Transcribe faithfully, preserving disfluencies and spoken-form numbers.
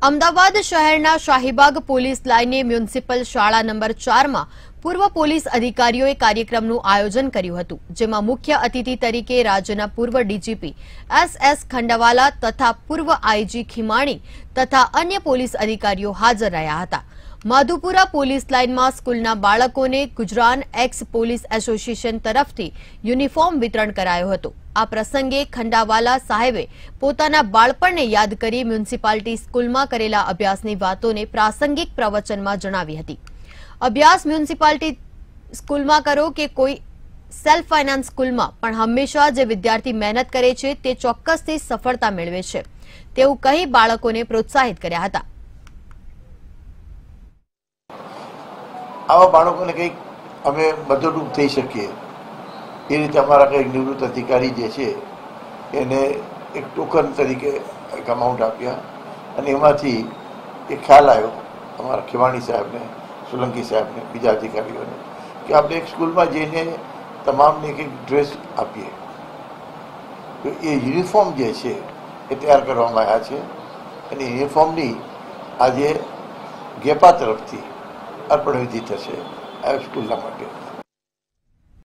અમદાવાદ શહેરના શાહીબાગ પોલીસ લાઇને મ્યુનિસિપલ શાળા નંબર ચાર માં પૂર્વ પોલીસ અધિકારીઓએ કાર્યક્રમનું આયોજન કર્યું હતું, જેમાં મુખ્ય અતિથિ તરીકે રાજ્યના પૂર્વ ડીજીપી એસ એસ ખંડાવાલા તથા પૂર્વ આઈજી ખીમાણી તથા અન્ય પોલીસ અધિકારીઓ હાજર રહ્યા હતા। માધુપુરા પોલીસ લાઇનમાં સ્કૂલના બાળકોને ગુજરાન એક્સ પોલીસ એસોસિએશન તરફથી યુનિફોર્મ વિતરણ કરાયો હતો। આ પ્રસંગે ખંડાવાલા સાહેબે પોતાના બાળપણને યાદ કરી મ્યુનિસિપાલિટી સ્કૂલમાં કરેલા અભ્યાસની વાતોને પ્રાસંગિક પ્રવચનમાં જણાવી હતી। અભ્યાસ મ્યુનિસિપાલિટી સ્કૂલમાં કરો કે કોઈ સેલ્ફ ફાઇનાન્સ સ્કૂલમાં, પણ હંમેશા જે વિદ્યાર્થી મહેનત કરે છે તે ચોક્કસથી સફળતા મેળવે છે તેવું કહી બાળકોને પ્રોત્સાહિત કર્યા હતા। આવા બાળકોને કંઈક અમે મદદરૂપ થઈ શકીએ એ રીતે અમારા કંઈક નિવૃત્ત અધિકારી જે છે એને એક ટોકન તરીકે એક અમાઉન્ટ આપ્યા અને એમાંથી એક ખ્યાલ આવ્યો અમારા ખીમાણી સાહેબને, સોલંકી સાહેબને, બીજા અધિકારીઓને કે આપણે એક સ્કૂલમાં જઈને તમામને એક એક ડ્રેસ આપીએ। તો એ યુનિફોર્મ જે છે એ તૈયાર કરવામાં આવ્યા છે અને યુનિફોર્મની આજે ગેપા તરફથી અર્પણ વિધિ થશે આ સ્કૂલના માટે।